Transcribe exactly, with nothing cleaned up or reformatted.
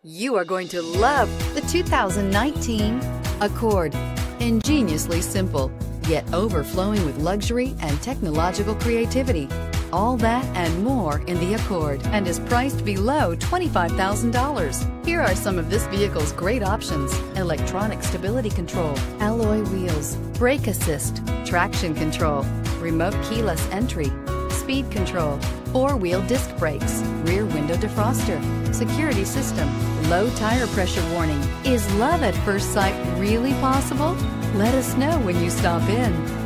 You are going to love the two thousand nineteen Accord. Ingeniously simple, yet overflowing with luxury and technological creativity. All that and more in the Accord, and is priced below twenty-five thousand dollars. Here are some of this vehicle's great options: electronic stability control, alloy wheels, brake assist, traction control, remote keyless entry, speed control, four-wheel disc brakes, rear window defroster, security system, low tire pressure warning. Is love at first sight really possible? Let us know when you stop in.